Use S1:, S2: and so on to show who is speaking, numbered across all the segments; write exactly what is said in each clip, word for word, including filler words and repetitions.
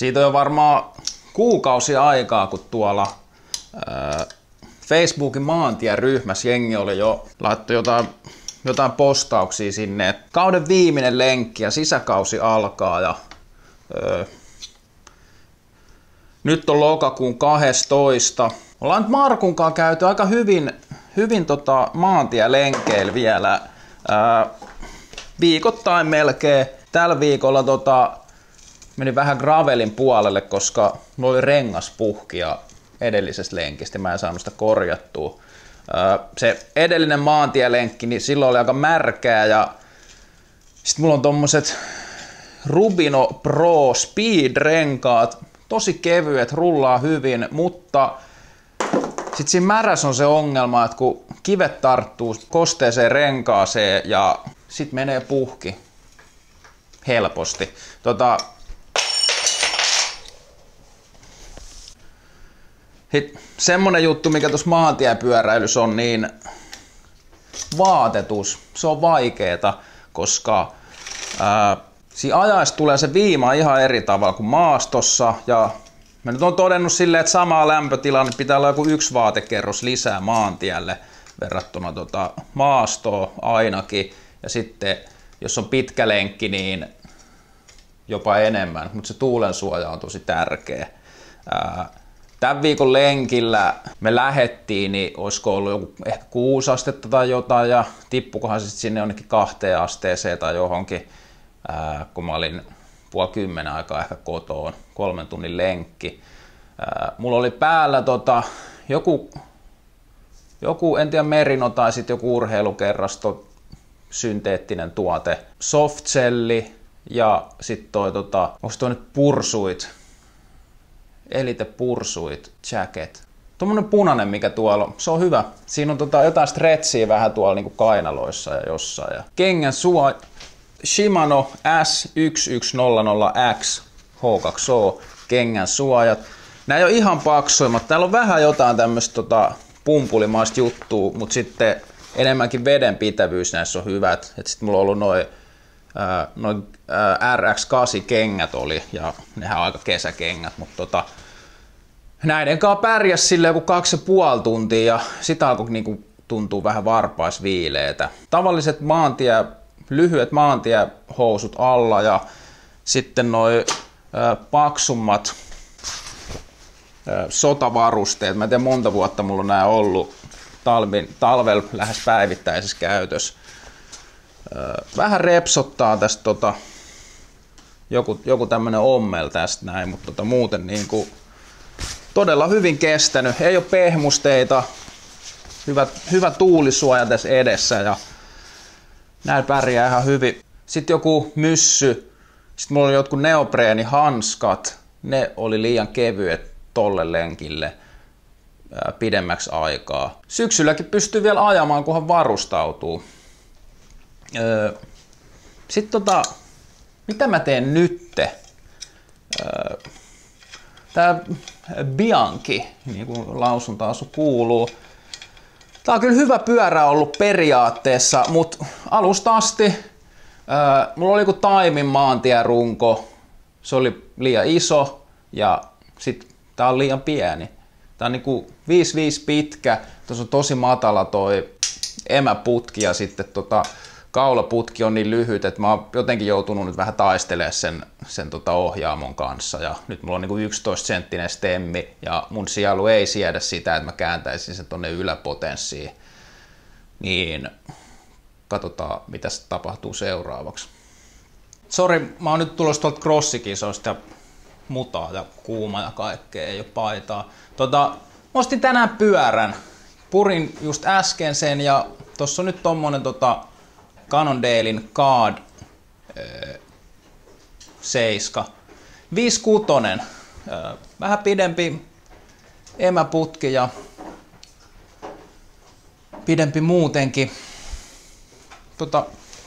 S1: Siitä on jo varmaan kuukausi aikaa, kun tuolla ää, Facebookin maantieryhmässä jengi oli jo laittoi jotain, jotain postauksia sinne, että kauden viimeinen lenkki ja sisäkausi alkaa ja ää, nyt on lokakuun kahdestoista. Ollaan nyt Markun kanssa käyty aika hyvin, hyvin tota maantielenkeillä vielä ää, viikoittain melkein. Tällä viikolla tota, meni vähän gravelin puolelle, koska mulla oli rengaspuhkia edellisestä lenkistä, mä en saanut sitä korjattua. Se edellinen maantielenkki, niin silloin oli aika märkää ja sitten mulla on tommoset Rubino Pro Speed-renkaat, tosi kevyet, rullaa hyvin, mutta sitten siinä märässä on se ongelma, että kun kivet tarttuu kosteeseen renkaaseen ja sitten menee puhki helposti. Tota, semmonen juttu, mikä tuossa maantiepyöräilyssä on, niin vaatetus, se on vaikeeta, koska ää, siinä ajassa tulee se viima ihan eri tavalla kuin maastossa. Ja mä nyt oon todennut silleen, että samaa lämpötilaa niin pitää olla joku yksi vaatekerros lisää maantielle verrattuna tota maastoon ainakin. Ja sitten jos on pitkä lenkki, niin jopa enemmän, mutta se tuulensuoja on tosi tärkeä. Ää, Tämän viikon lenkillä me lähettiin, niin olisiko ollut joku ehkä kuusi astetta tai jotain, ja tippukohan se sitten sinne jonnekin kahteen asteeseen tai johonkin, ää, kun mä olin puoli kymmenen aikaa ehkä kotoon, kolmen tunnin lenkki. Ää, mulla oli päällä tota, joku, joku, en tiedä merino tai sitten joku urheilukerrasto, synteettinen tuote, softselli ja sitten toi, tota, onko toi nyt Pursuit, Elite Pursuit Jacket. Tuommoinen punainen, mikä tuolla on, se on hyvä. Siinä on tota jotain stretchiä vähän tuolla niinku kainaloissa ja jossain. Ja kengän suoja Shimano S yksi yksi nolla nolla X H kaksi O kengän suojat. Nämä ei ole ihan paksuimmat. Täällä on vähän jotain tämmöistä tota, pumpulimaista juttua, mutta sitten enemmänkin vedenpitävyys näissä on hyvät. Sitten mulla on ollut noin noi R X kahdeksan kengät oli, ja nehän on aika kesäkengät, mutta tota, näiden kanssa pärjäs sille joku kaksi ja puoli tuntia, ja sitä alkoi niinku tuntuu vähän varpaisviileetä. Tavalliset maantie, lyhyet maantiehousut alla, ja sitten noi äh, paksummat äh, sotavarusteet. Mä en tiedä monta vuotta mulla on nää ollut talvin, talvella lähes päivittäisessä käytössä. Vähän repsottaa tästä tota, joku, joku tämmönen ommel tästä näin, mutta tota, muuten niinku todella hyvin kestänyt. Ei ole pehmusteita, hyvä, hyvä tuulisuoja tässä edessä ja näin pärjää ihan hyvin. Sitten joku myssy, sitten mulla oli jotkut neopreenihanskat, ne oli liian kevyet tolle lenkille ää, pidemmäksi aikaa. Syksylläkin pystyy vielä ajamaan, kunhan varustautuu. Öö, Sitten tota, mitä mä teen nytte? Öö, Tää Bianchi, niin kuin lausuntaasu kuuluu. Tää on kyllä hyvä pyörä ollut periaatteessa, mutta alusta asti öö, mulla oli joku Taimin maantierunko. Se oli liian iso ja sit tää on liian pieni. Tää on niinku viisi viisi pitkä, tuossa on tosi matala toi emäputki ja sitten tota kaulaputki on niin lyhyt, että mä oon jotenkin joutunut nyt vähän taistelemaan sen, sen tota ohjaamon kanssa. Ja nyt mulla on niinku yksitoista senttinen stemmi ja mun sielu ei siedä sitä, että mä kääntäisin sen tonne yläpotenssiin. Niin katsotaan, mitä tapahtuu seuraavaksi. Sori, mä oon nyt tulossa tuolta crossikisoista ja mutaa ja kuuma ja kaikkea, ei oo paitaa. Tota, mä ostin tänään pyörän. Purin just äsken sen ja tossa on nyt tommonen tota Cannondalein Card seitsemän. viisi kuusi. Vähän pidempi emäputki ja pidempi muutenkin. Tota,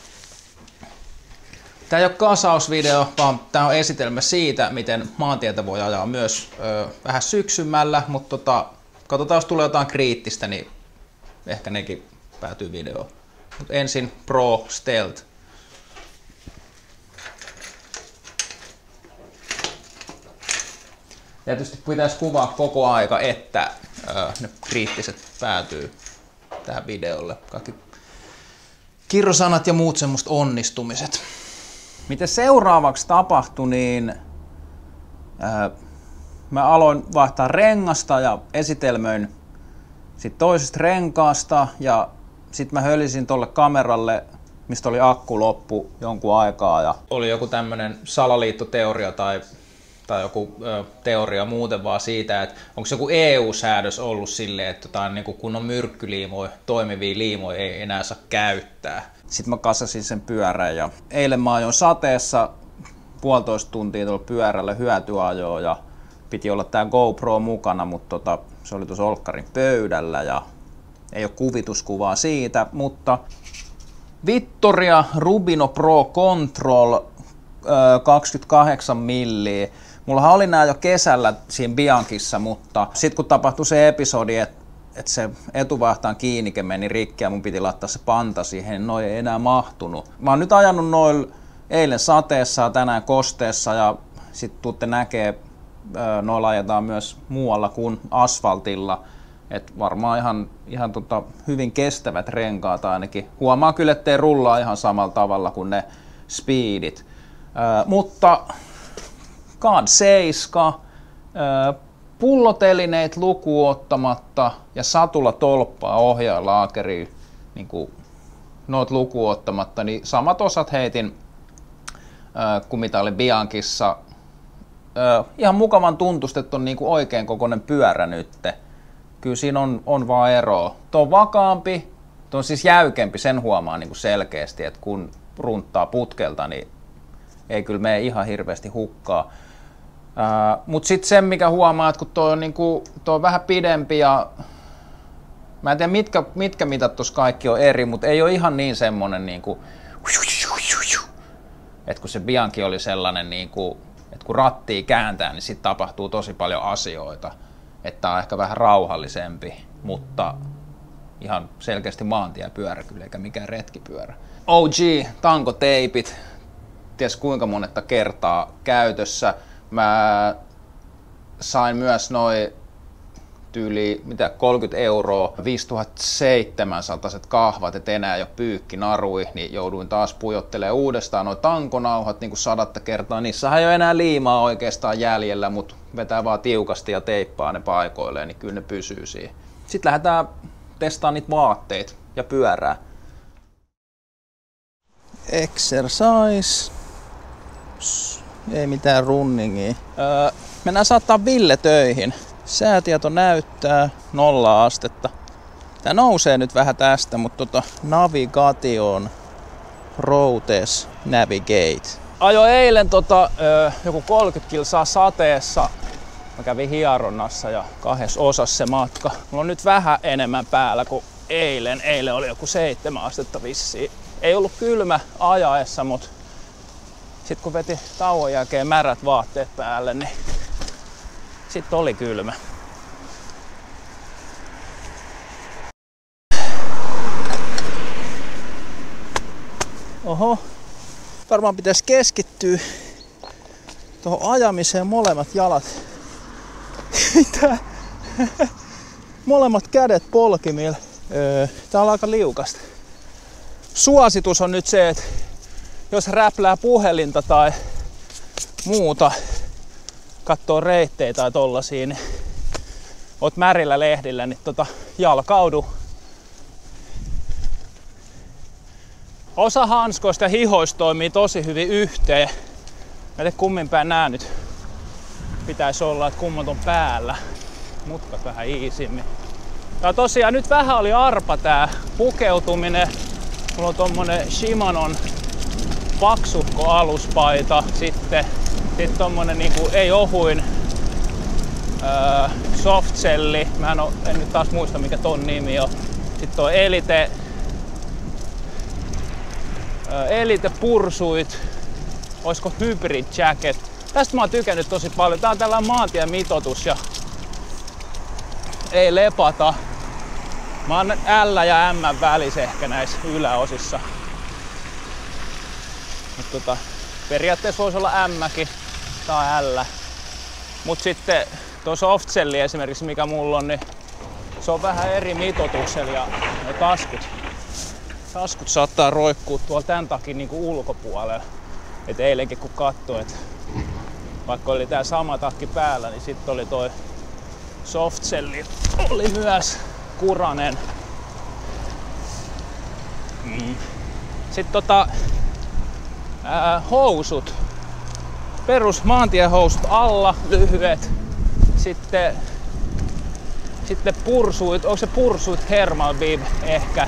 S1: tää ei ole kasausvideo, vaan tää on esitelmä siitä, miten maantietä voi ajaa myös ö, vähän syksymällä, mutta tota, katsotaan, jos tulee jotain kriittistä, niin ehkä nekin päätyy videoon. Mut ensin Pro Stealth. Tietysti pitäisi kuvaa koko aika, että öö, ne kriittiset päätyy tähän videolle. Kaikki kirrosanat ja muut semmoista onnistumiset. Mitä seuraavaksi tapahtui, niin öö, mä aloin vaihtaa rengasta ja esitelmöin sit toisesta renkaasta ja sitten mä hölisin tolle kameralle, mistä oli akku loppu jonkun aikaa ja oli joku tämmönen salaliittoteoria tai, tai joku ö, teoria muuten vaan siitä, että onko joku E U-säädös ollut silleen, että jotain, niin kun on myrkkyliimoja, toimivia liimoja ei enää saa käyttää. Sitten mä kassasin sen pyörän ja eilen mä ajoin sateessa puolitoista tuntia tuolla pyörällä hyötyajoa ja piti olla tää GoPro mukana, mutta tota, se oli tuossa olkkarin pöydällä ja ei ole kuvituskuvaa siitä, mutta Vittoria Rubino Pro Control kaksikymmentäkahdeksan milliä. Mullahan oli nää jo kesällä siinä Bianchissa, mutta sitten kun tapahtui se episodi, että et se etuvahtaan kiinnike meni rikki ja mun piti laittaa se panta siihen, niin noi ei enää mahtunut. Mä oon nyt ajanut noin eilen sateessa ja tänään kosteessa ja sit tuutte näkee, noilla ajetaan myös muualla kuin asfaltilla. Et varmaan ihan, ihan tota, hyvin kestävät renkaat ainakin. Huomaa kyllä, ettei rullaa ihan samalla tavalla kuin ne speedit. Ö, mutta God seitsemän, ö, pullotelineet lukuun ottamatta ja satula tolppaa ohjaajalaakeria niin noit lukuun ottamatta, niin samat osat heitin ö, kuin mitä oli Bianchissa. Ö, ihan mukavan tuntusta, että on niin kuin oikein kokoinen pyörä nytte. Kyllä siinä on, on vaan eroa. Tuo on vakaampi, tuo on siis jäykempi, sen huomaa niin kuin selkeästi, että kun runttaa putkelta, niin ei kyllä mene ihan hirveästi hukkaa. Mutta sitten sen, mikä huomaa, että kun tuo on, niin kuin, tuo on vähän pidempi ja mä en tiedä mitkä, mitkä mitat tuossa kaikki on eri, mutta ei ole ihan niin semmonen, niin kuin, että kun se Bianchi oli sellainen, niin kuin, että kun rattia kääntää, niin sitten tapahtuu tosi paljon asioita. Että on ehkä vähän rauhallisempi, mutta ihan selkeästi maantiepyörä kyllä, eikä mikään retkipyörä. O G tankoteipit, ties kuinka monetta kertaa käytössä. Mä sain myös noin tyyli mitä kolmekymmentä euroa, viisituhattaseitsemänsataa kahvat, et enää jo pyykki narui, niin jouduin taas pujottelemaan uudestaan noin tankonauhat niin kuin sadatta kertaa. Niissähän ei ole enää liimaa oikeastaan jäljellä, mutta vetää vaan tiukasti ja teippaa ne paikoilleen, niin kyllä ne pysyy siihen. Sitten lähdetään testaamaan niitä vaatteita ja pyörää. Exercise. Ei mitään runningia. Öö, mennään saattaa Ville töihin. Säätieto näyttää nolla astetta. Tää nousee nyt vähän tästä, mutta tota Navigation Routes Navigate. Ajo eilen tota, ö, joku kolmekymmentä kilsaa sateessa. Mä kävin hieronnassa ja kahdessa osassa se matka. Mulla on nyt vähän enemmän päällä kuin eilen. Eilen oli joku seitsemän astetta vissiin. Ei ollut kylmä ajaessa, mutta sit kun veti tauon jälkeen märät vaatteet päälle, niin sitten oli kylmä. Oho, varmaan pitäisi keskittyä tuohon ajamiseen molemmat jalat. Mitä? Molemmat kädet polkimilla. Tää on aika liukasta. Suositus on nyt se, että jos räplää puhelinta tai muuta, katsoo reittejä tai tollasia, niin oot märillä lehdillä, niin tota, jalkaudu. Osa hanskoista ja hihoista toimii tosi hyvin yhteen. Mä en kummin päin nää nyt pitäisi olla, että kummat on päällä. Mutkat vähän iisimmin. Ja tosiaan nyt vähän oli arpa tää pukeutuminen. Mulla on tommonen Shimanon paksukko aluspaita, sitten sit tommonen niinku ei ohuin öö, softselli. Mä en, oo, en nyt taas muista mikä ton nimi on. Sitten on Elite, öö, Elite pursuit. Oisko Hybrid Jacket? Tästä mä oon tykännyt tosi paljon. Tää on tällainen maantiemitoitus ja ei lepata. Mä oon L ja M välissä ehkä näissä yläosissa. Mut tota, periaatteessa voisi olla M:kin tai L. Mut sitten
S2: Tuo softselli esimerkiksi, mikä mulla on, niin se on vähän eri mitoituksella ja ne taskut, taskut saattaa roikkua tuolla tän takia niinku ulkopuolella. Et eilenkin kun katsoi, että vaikka oli tää sama takki päällä, niin sitten oli toi softselli oli myös kuranen. Mm. Sitten tota, ää, housut, perus maantiehousut alla, lyhyet. Sitten, sitten pursuit, onko se pursuit Thermal Bib ehkä?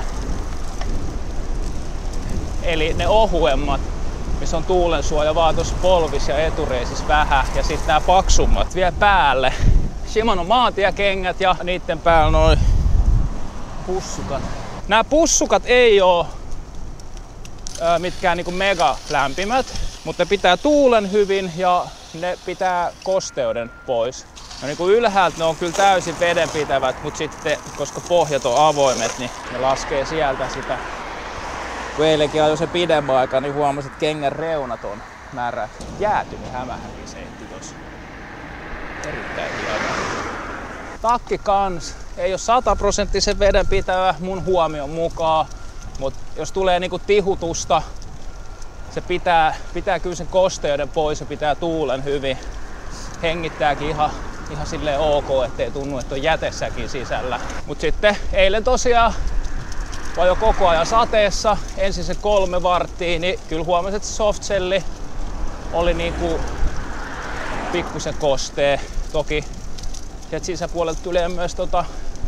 S2: Eli ne ohuemmat, missä on tuulensuoja vaan tuossa polvis ja etureisissä vähän. Ja sitten nämä paksummat vielä päälle. Shimano maantiekengät ja niiden päällä noin pussukat. Nämä pussukat ei oo ö, mitkään niinku mega lämpimät, mutta ne pitää tuulen hyvin ja ne pitää kosteuden pois. No niinku ylhäältä ne on kyllä täysin vedenpitävät, mutta sitten koska pohjat on avoimet, niin ne laskee sieltä sitä. Kun eilenkin ajoi se pidemmän aikaa, niin huomasin, että kengän reunat on märät. Jäätynyt hämähäkin seitti tossa. Erittäin hieno. Takki kans ei ole sataprosenttisen vedenpitävä mun huomion mukaan, mutta jos tulee niinku tihutusta, se pitää, pitää kyllä sen kosteuden pois ja pitää tuulen hyvin. Hengittääkin ihan, ihan silleen ok, ettei tunnu, että on jätessäkin sisällä. Mut sitten eilen tosiaan vai jo koko ajan sateessa, ensin se kolme varttia, niin kyllä huomasin, että softselli oli niinku pikkusen kostee. Toki sieltä sisäpuolelta tulee myös tota,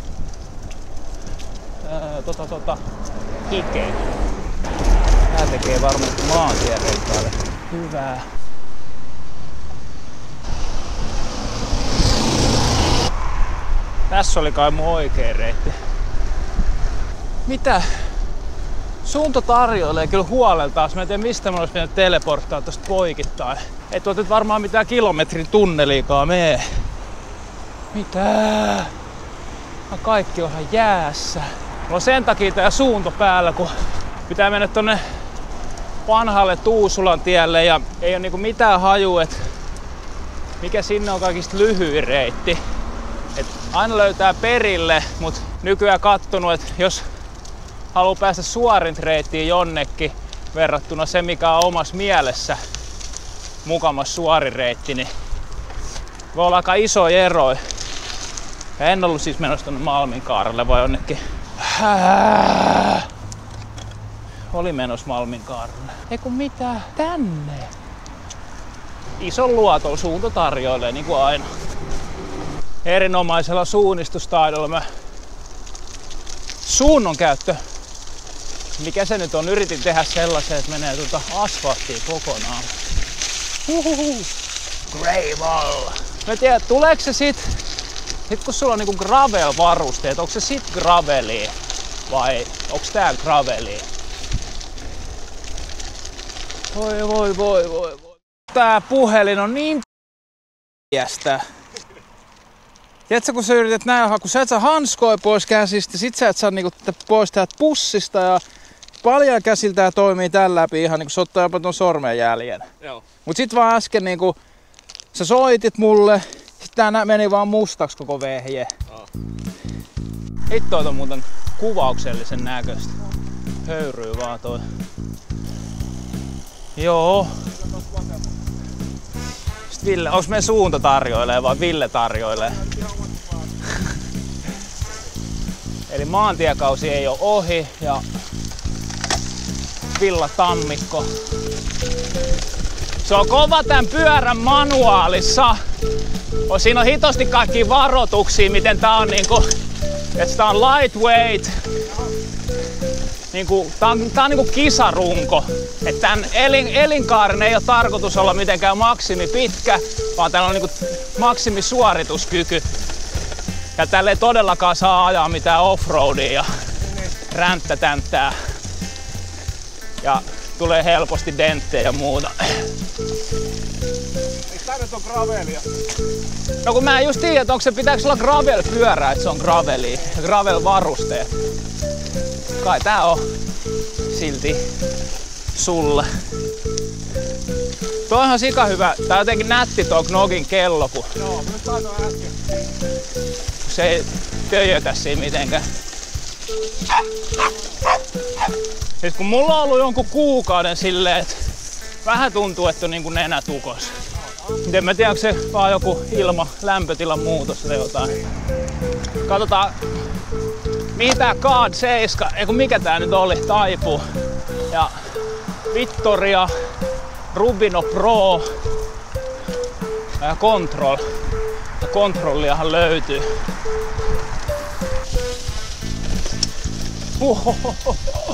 S2: ää, tota, tota, hikeä. Tää tekee varmasti maantierenkaille hyvää. Tässä oli kai mun oikea reitti. Mitä? Suunta tarjoilee kyllä huolella taas. Mä en tiedä mistä mä olisi pitänyt teleporttaa tosta poikittain. Ei tuot nyt varmaan mitään kilometrin tunneliikaan mee. Mitä? Kaikki onhan jäässä. Mulla on sen takia tää suunto päällä, kun pitää mennä tonne vanhalle Tuusulan tielle ja ei oo niinku mitään hajua, että mikä sinne on kaikista lyhyin reitti. Et aina löytää perille, mut nykyään kattonut, että jos haluaa päästä suorin reittiin jonnekin verrattuna se, mikä on omassa mielessä mukamas suorin reitti, niin voi olla aika iso ero. Ja en ollut siis menossa tonne Malminkaarelle vai jonnekin. Hää. Oli menossa Malminkaarelle. Eiku mitään tänne. Ison luoton suunta tarjoilee niin kuin aina. Erinomaisella suunnistustaidolla mä suunnon käyttö, mikä se nyt on, yritin tehdä sellaisen, että menee tuota asfalttia kokonaan. Uhuhu. Gravel. Mä en tiedä, tuleeko se sit, sit kun sulla on niinku gravel-varusteet, onko se sit gravelia vai onks tää gravelia? Voi voi voi voi voi. Tää puhelin on niin jästä. Tiedätkö, kun sä yrität näin, kun sä et saa hanskoja pois käsistä, sit sä et saa niinku pois täältä pussista ja paljon käsillä tää toimii tän läpi ihan niinku se ottaa jopa ton sormenjäljen. Joo. Mut sit vaan äsken niinku sä soitit mulle, sit tää meni vaan mustaks koko vehje. Oh. Hitto on muuten kuvauksellisen näköistä. Höyryy vaan toi. Joo. Sitten Ville, onks meidän suunta tarjoilee vai Ville tarjoilee? Eli maantiekausi ei oo ohi ja Villa Tammikko. Se on kova tän pyörän manuaalissa. Siinä on hitosti kaikki varoituksia, miten tää on niinku, että tää on lightweight. Niinku, tää on, tää on niinku kisarunko. Et tän elin, elinkaaren ei ole tarkoitus olla mitenkään maksimi pitkä, vaan täällä on niinku maksimisuorituskyky. Ja tällä ei todellakaan saa ajaa mitään offroadia ja ränttätänttää. Ja tulee helposti denttejä ja muuta.
S3: Tää nyt on gravelia.
S2: No kun mä en just tiedä, että onko se pitääkö olla gravel-pyörää, että se on gravelia. Gravel-varusteet. Kai tää on silti sulle. Toi on ihan sika hyvä. Tää on jotenkin nätti tuo Knogin kello, kun
S3: Joo, myös tää on äsken.
S2: se ei töjötä siinä mitenkään. Siis kun mulla on ollut jonkun kuukauden silleen, että vähän tuntuu, että on niinku nenä tukos. En mä tiedä, onko se vaan joku ilma, lämpötilan muutos tai jotain. Katsotaan, mihin tää Guard seitsemän, eiku mikä tää nyt oli, taipuu. Ja Vittoria, Rubino Pro ja Control. Ja Controlliahan löytyy. Ohohoho.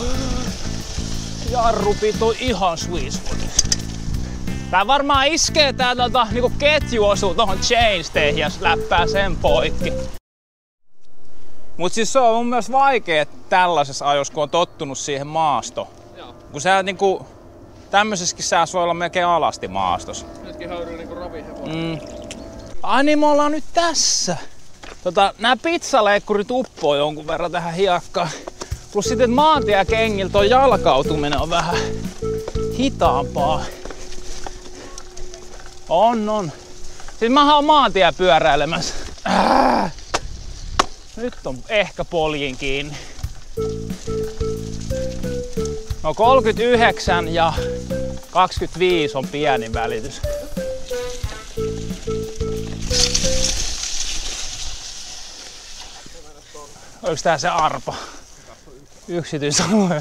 S2: Jarrupit on ihan sweet spot. Tää varmaan iskee tää tota, niinku ketju osuu tohon chainsteihin ja läppää sen poikki. Mut siis se on mun mielestä vaikea tällaisessa ajossa, kun on tottunut siihen maastoon.
S3: Joo.
S2: Kun sä niinku tämmöisessäkin säässä voi olla melkein alasti maastossa.
S3: Nytkin höyryy niinku ravihevonen.
S2: Mm. Ai niin, me ollaan nyt tässä. Tota, nää pizzaleikkurit uppoo jonkun verran tähän hiekkaan. Plus sitten maantiekengillä toi jalkautuminen on vähän hitaampaa. On, on. Siis mä oon maantie pyöräilemässä. Äh. Nyt on ehkä poljin kiinni. No kolmekymmentäyhdeksän ja kaksikymmentäviisi on pieni välitys. Oliko tää se arpa? Yksityisalue.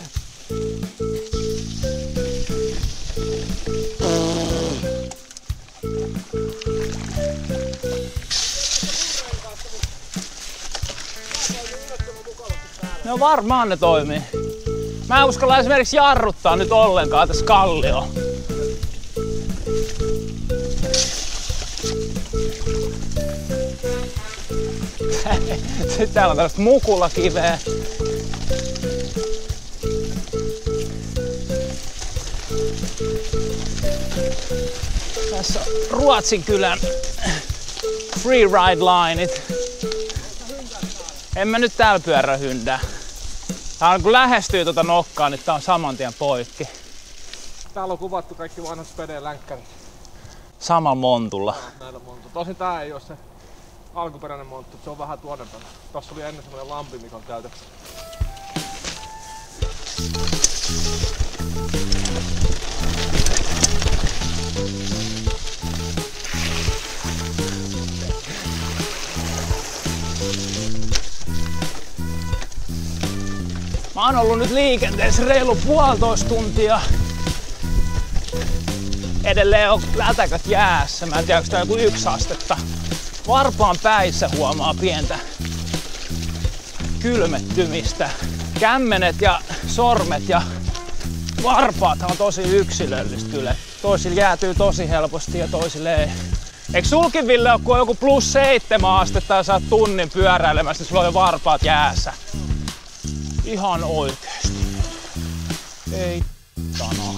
S2: No varmaan ne toimii. Mä en uskalla esimerkiksi jarruttaa nyt ollenkaan tässä kalliolla. Sitten täällä on tällaista mukulakiveä. Tässä on Ruotsin kylän freeride lineit. En mä nyt täällä pyörä hyndää. Tää on kun lähestyy tuota nokkaa, niin tää on saman tien poikki.
S3: Täällä on kuvattu kaikki vanhat spede-länkkärit.
S2: Samalla montulla.
S3: Näillä montu. Tosin tää ei oo se alkuperäinen monttu, se on vähän tuonnempana. Tossa oli ennen semmonen lampi, mikä on käytössä.
S2: Mä oon ollut nyt liikenteessä reilu puolitoista tuntia. Edelleen on lätäköt jäässä. Mä en tiedä, onko tää joku yksi astetta. Varpaan päissä huomaa pientä kylmettymistä. Kämmenet ja sormet ja varpaat on tosi yksilöllistä kyllä. Toisille jäätyy tosi helposti ja toisille ei. Eikö sulkin, Ville, ole, kun on joku plus seitsemän astetta ja sä oot tunnin pyöräilemässä, niin sulla on jo varpaat jäässä? Ihan oikeesti. Ei tanaa.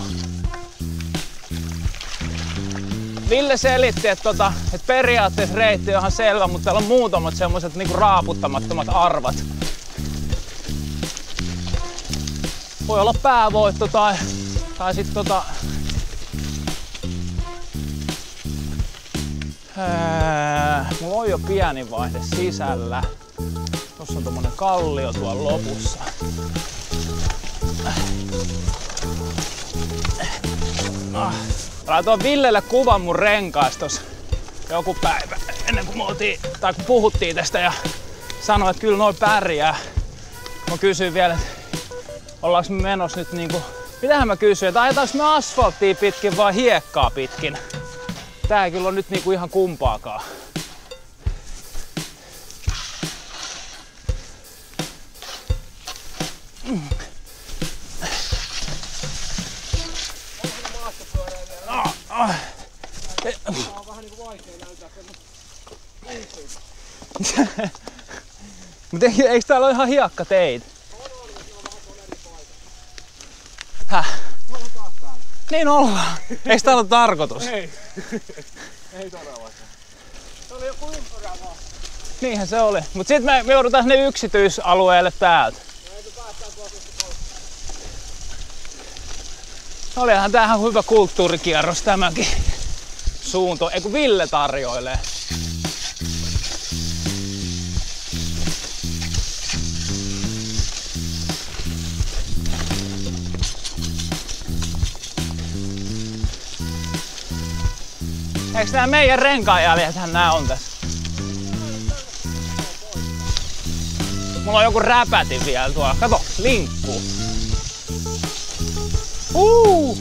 S2: Ville selitti, että, tota, että periaatteessa reitti on ihan selvä, mutta täällä on muutamat semmoset niinku raaputtamattomat arvat. Voi olla päävoitto tai, tai sit tota... Ää, mulla on jo pieni vaihde sisällä. Tuossa on tommonen kallio tuolla lopussa. Ah. Laitoin Villelle kuvan mun renkaistos joku päivä ennen kuin me oltiin, tai kun puhuttiin tästä ja sanoin, että kyllä noin pärjää. Mä kysyin vielä, että ollaanko me menossa nyt niinku, mitähän mä kysyin, että ajetaanko me asfalttia pitkin vai hiekkaa pitkin. Tää ei kyllä ole nyt niinku ihan kumpaakaan. Mm. Ah, ah.
S3: Tää on vähän niinku vaikea näyttää semmoista.
S2: Mut eikö täällä ole ihan hiekkateitä?
S3: On, on, ja siinä on vähän tuolla eri paikka.
S2: Häh?
S3: Me ollaan taas täällä.
S2: Niin ollaan. Eikö tää ole tarkoitus?
S3: Ei. Ei todellakaan. Se oli joku ympyrä vaan.
S2: Niinhän se oli. Mut sit me, me joudutaan sinne yksityisalueelle täältä.
S3: No ei me päästään tuolta pois.
S2: Olihan tämähän hyvä kulttuurikierros tämäkin suunto. Eiku Ville tarjoilee. Eiks nää meidän renkaajäljethän nää on tässä? Mulla on joku räpätin vielä tuolla. Kato, linkkuu. Uh!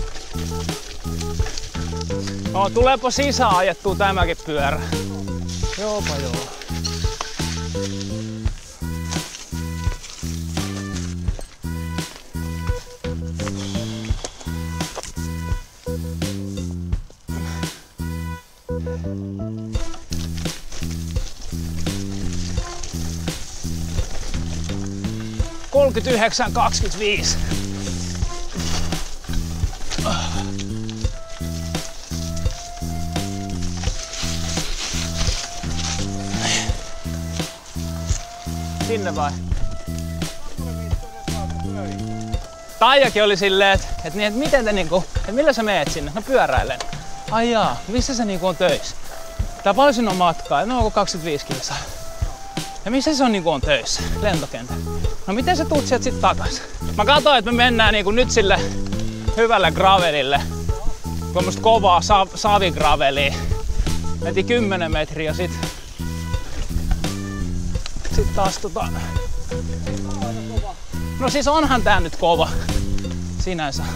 S2: No, tuleepa sisään ajettua tämäkin pyörä. Joopa joo. kolmekymmentäyhdeksän kaksikymmentäviisi. Sinne vai? Taijakin oli silleen, että et, et miten te niinku, et millä sä meet sinne? No pyöräilen. Ai jaa, missä se niinku on töissä? Tää paljon sinne on matkaa, no onko kaksikymmentäviisi kilsaa? Ja missä se on niinku on töissä? Lentokenttä. No miten sä tuut sieltä sit takas? Mä katsoin, että me mennään niinku nyt sille hyvälle gravelille. Tuommoista kovaa sa savigravelia. Meti kymmenen metriä ja sit... Sit taas tota... No siis onhan tää nyt kova. Sinänsä.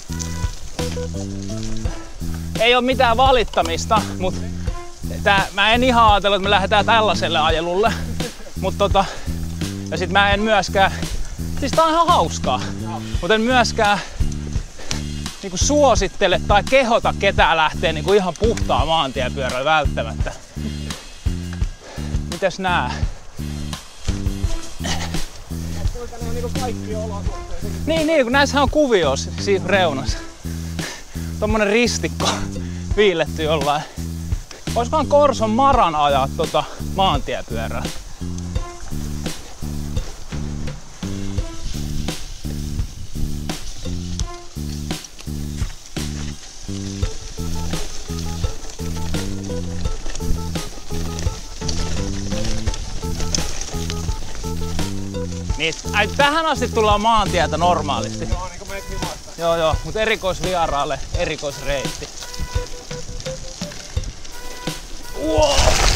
S2: Ei oo mitään valittamista, mut... Tää, mä en ihan ajatellut, että me lähdetään tällaiselle ajelulle. Mut tota... Ja sit mä en myöskään... Siis tää on ihan hauskaa. Mut en myöskään... Niinku suosittele tai kehota ketään lähtee niinku ihan puhtaa maantiepyörällä välttämättä. Mites nää? Niin, niin, kun näissähän on kuvio siinä reunassa. Tommonen ristikko viiletty jollain. Oiskohan Korson Maran ajaa tota maantiepyörää? Niin, ai, tähän asti tullaan maantietä normaalisti.
S3: Joo, niinku meet himasta.
S2: Joo, joo, mut erikoisvieraalle erikoisreitti. Wow!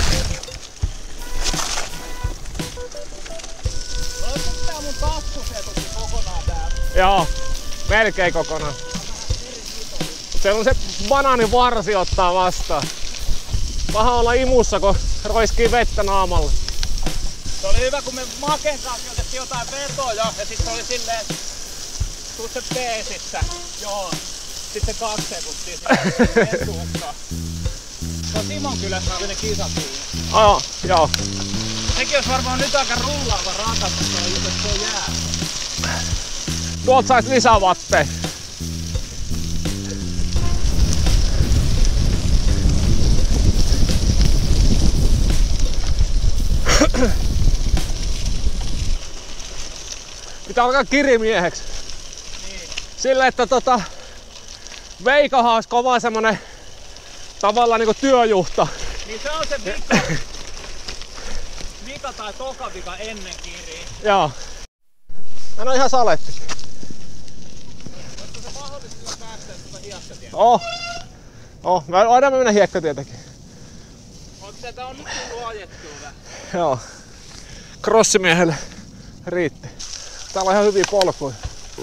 S2: Olisiko tää mun taskusetukin kokonaan täällä?
S3: Joo, melkein kokonaan. Siellä on se banaanivarsi ottaa vastaan. Paha olla imussa, kun roiskii vettä naamalla.
S2: Se oli hyvä, kun me Maken kanssa otettiin jotain vetoja ja sit oli silleen, tuu se peesissä. Joo. Sitten kaksi sekuntia sitten etuukkaan. Se on Simon kylässä oli ne kisat.
S3: Oh, joo.
S2: Sekin olisi varmaan nyt aika rullaava rata, mutta se on jää.
S3: Tuolta sais lisää vatteja. Pitää alkaa kirimieheksi.
S2: Niin.
S3: Sillä, että tota... Veikahan olisi kova semmonen... Tavallaan niinku työjuhta.
S2: Niin se on se vika. Vika tai toka vika ennen kiriä.
S3: Joo. Hän on ihan saletti.
S2: Olisiko se mahdollista päästä tuota hiekkatietä?
S3: Oh. Oh. Voidaan me mennä hiekkatietäkin.
S2: Onko tätä on nyt tullut ajettua vähän?
S3: Joo. Crossimiehelle riitti. Täällä on ihan hyviä polkuja.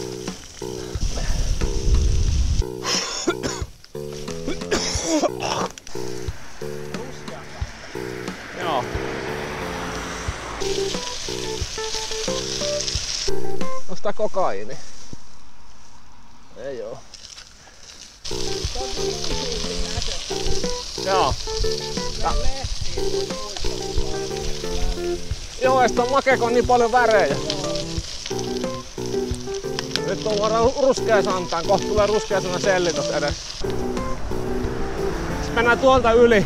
S3: Joo. On sitä kokaiini? Ei oo. Joo. Ja. Joo, ja sitä on makea, kun on niin paljon värejä. Nyt on vuoro Ruskeasantaan, kohta tulee Ruskeasannan selli tossa edessä. Sitten mennään tuolta yli.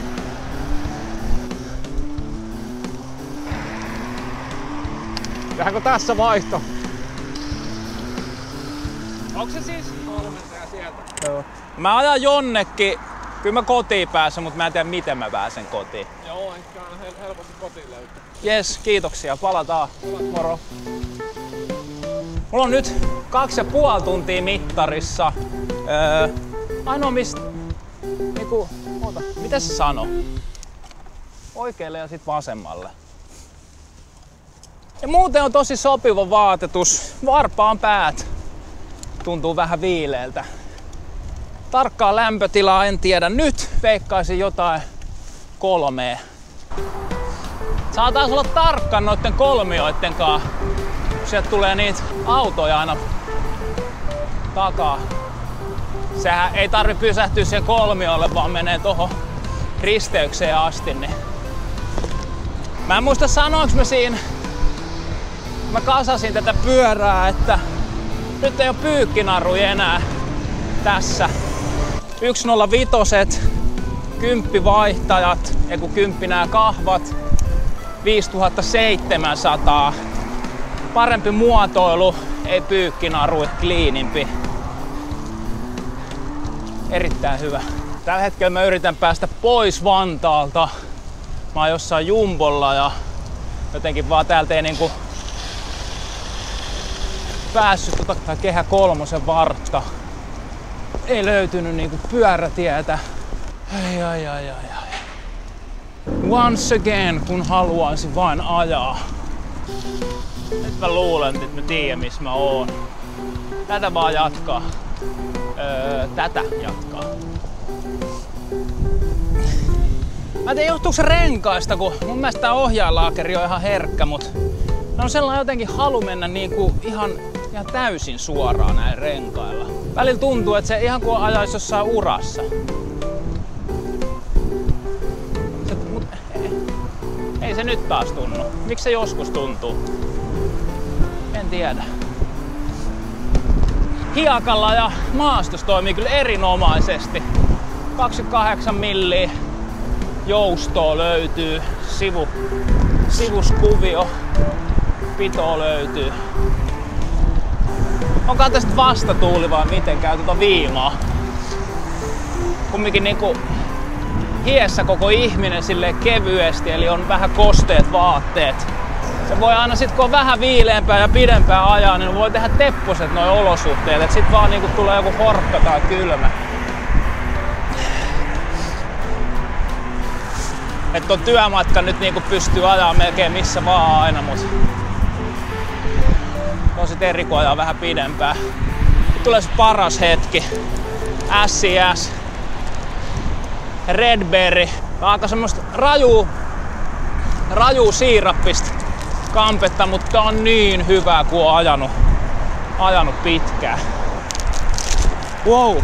S3: Tehdäänkö tässä vaihto?
S2: Onko se siis kolme
S3: sieltä.
S2: Joo. Mä ajan jonnekin. Kyllä mä kotiin pääsen, mutta mä en tiedä miten mä pääsen kotiin.
S3: Joo, ehkä on hel- helpompi kotiin löytää.
S2: Jes, kiitoksia. Palataan. Moro. Mulla on nyt kaksi ja puoli tuntia mittarissa. Öö, ainoa mistä... Niinku... Oota, mitä se sano? Oikealle ja sit vasemmalle. Ja muuten on tosi sopiva vaatetus. Varpaan päät tuntuu vähän viileeltä. Tarkkaa lämpötilaa en tiedä. Nyt veikkaisin jotain kolmea. Saatais olla tarkka noitten kolmioitten kanssa. Sieltä tulee niitä autoja aina takaa. Sehän ei tarvi pysähtyä siihen kolmiolle, vaan menee tohon risteykseen asti. Niin. Mä en muista sanoinko mä siinä, mä kasasin tätä pyörää, että nyt ei oo pyykkinaruja enää tässä. yksi nolla viisi, kymppivaihtajat, eiku kymppi nää kahvat, viisituhattaseitsemänsataa. Parempi muotoilu, ei pyykkinaru, kliinimpi. Erittäin hyvä. Tällä hetkellä mä yritän päästä pois Vantaalta. Mä oon jossain jumbolla ja jotenkin vaan täältä ei niinku päässyt tota Kehä kolmosen vartta. Ei löytynyt niinku pyörätietä. Ai ai ai ai ai. Once again, kun haluaisin vain ajaa. Nyt mä luulen, että mä tiedän missä mä oon. Tätä vaan jatkaa. Öö, tätä jatkaa. Mä en tiedä johtuuko se renkaista, kun mun mielestä tää ohjainlaakeri on ihan herkkä, mut ne on sellainen jotenkin halu mennä niinku ihan, ihan täysin suoraan näin renkailla. Välillä tuntuu, että se ihan kuin ajaisi jossain urassa. Se, mut, ei, ei se nyt taas tunnu. Miksi se joskus tuntuu? En tiedä. Hiekalla ja maastossa toimii kyllä erinomaisesti. kaksikymmentäkahdeksan milliä joustoa löytyy, sivu, sivuskuvio, pito löytyy. Onko tästä vastatuuli vai miten käy tuota viimaa? Kumminkin niinku hiessä koko ihminen silleen kevyesti, eli on vähän kosteet vaatteet. Se voi aina sit kun on vähän viileämpää ja pidempää ajaa, niin voi tehdä tepposet noi olosuhteet, et sit vaan niinku tulee joku horkka tai kylmä. Että on työmatka nyt niinku pystyy ajaa melkein missä vaan aina, mut on sit eri kun ajaa vähän pidempää. Nyt tulee se paras hetki. S I S Redberry. Tää on aika semmoista rajuu, rajuu siirappista kampetta, mutta on niin hyvää kun on ajanut, ajanut pitkään. Wow!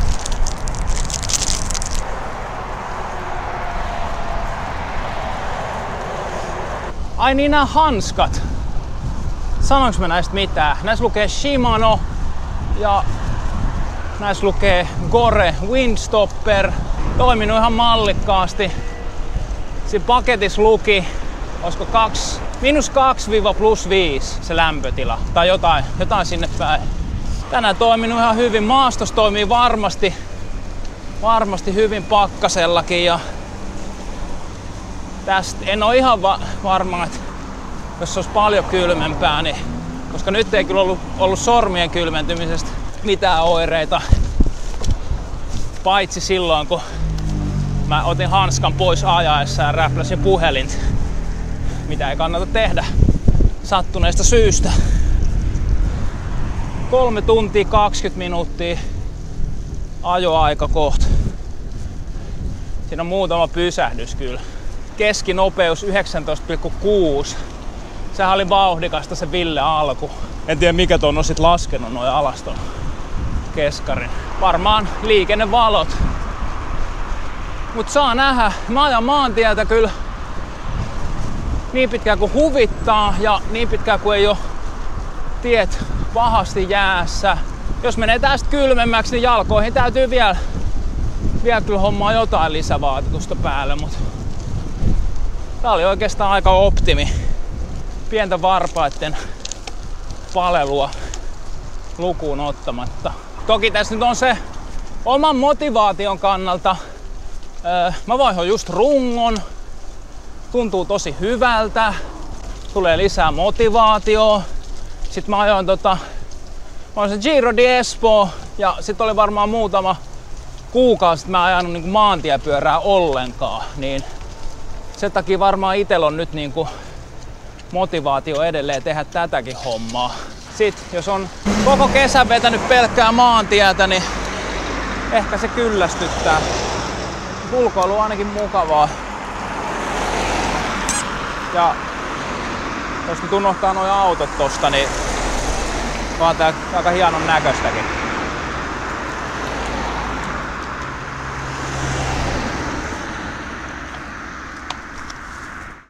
S2: Ai niin, nää hanskat. Sanoinko mä näistä mitään? Näissä lukee Shimano ja näissä lukee Gore Windstopper. Toiminut ihan mallikkaasti. Siinä paketissa luki, olisiko kaksi, miinus kaksi plus viisi se lämpötila tai jotain, jotain sinne päin. Tänään toiminut ihan hyvin. Maastossa toimii varmasti, varmasti hyvin pakkasellakin ja tästä en ole ihan va- varma, että jos se olisi paljon kylmempää, niin, koska nyt ei kyllä ollut, ollut sormien kylmentymisestä mitään oireita, paitsi silloin kun mä otin hanskan pois ajaessa ja räpläsin puhelinta, mitä ei kannata tehdä sattuneesta syystä. Kolme tuntia kaksikymmentä minuuttia ajoaika kohta. Siinä on muutama pysähdys kyllä. Keskinopeus yhdeksäntoista pilkku kuusi. Sehän oli vauhdikasta se Ville alku. En tiedä mikä ton on sit laskenut noin alaston keskarin. Varmaan liikennevalot. Mut saa nähdä. Mä ajan maantietä kyllä niin pitkään kuin huvittaa ja niin pitkään kuin ei oo tiet pahasti jäässä. Jos menee tästä kylmemmäksi, niin jalkoihin täytyy vielä, vielä kyllä hommaa jotain lisävaatetusta päälle. Mut tää oli oikeastaan aika optimi. Pientä varpaitten palelua lukuun ottamatta. Toki tässä nyt on se oman motivaation kannalta. Öö, mä vaihoin just rungon. Tuntuu tosi hyvältä. Tulee lisää motivaatiota. Sitten mä ajoin tota... Mä olin se Giro di Espoo ja sit oli varmaan muutama kuukausi mä en ajanut niinku maantiepyörää ollenkaan. Niin sen takia varmaan itellä on nyt niinku motivaatio edelleen tehdä tätäkin hommaa. Sitten jos on koko kesän vetänyt pelkkää maantietä, niin ehkä se kyllästyttää. Ulkoilu on ainakin mukavaa. Ja jos nyt unohtaa nuo autot tosta, niin onhan tää aika hienon näköistäkin.